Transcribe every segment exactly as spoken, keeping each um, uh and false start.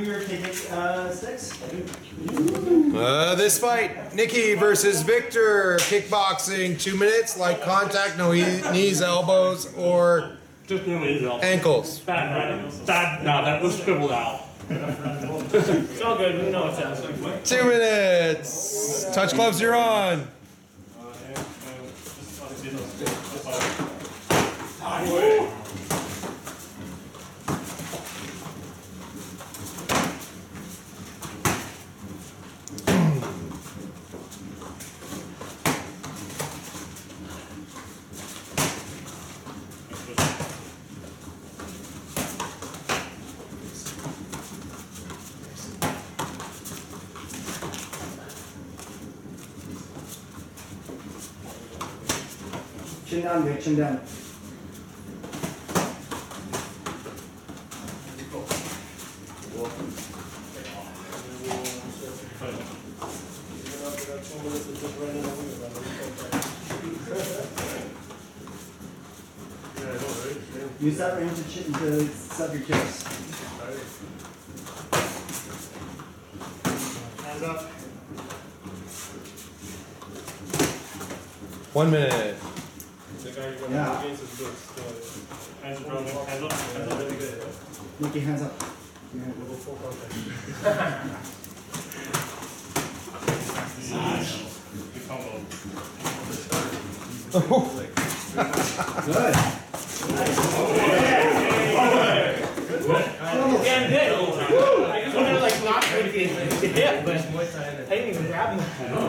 your kick uh, sticks. Uh, this fight, Nikki versus Victor, kickboxing, two minutes, light contact, no knees, elbows, or Just knees, ankles. Bad writing. Bad, no, that was scribbled out. It's all good, we know what sounds like. Two minutes. Touch gloves, you're on. Chin down, Vic, chin down. Use that range to, chin, to sub your kicks. Hands up. One minute. Yeah. Hands up, hands up, hands up, really good. Nikki, hands up. Yeah. Good. Nice. Damn good. I just wanted to like knock it to hit, but I didn't even grab him.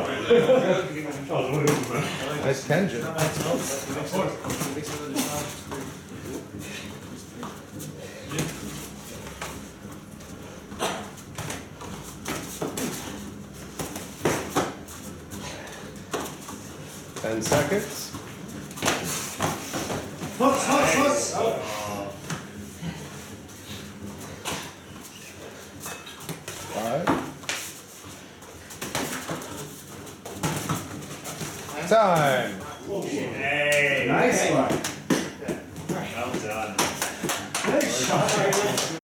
Nice tangent. Ten seconds. Hooks, hooks, hooks. Five. Time. Hey. Nice one. Well done. Good shot.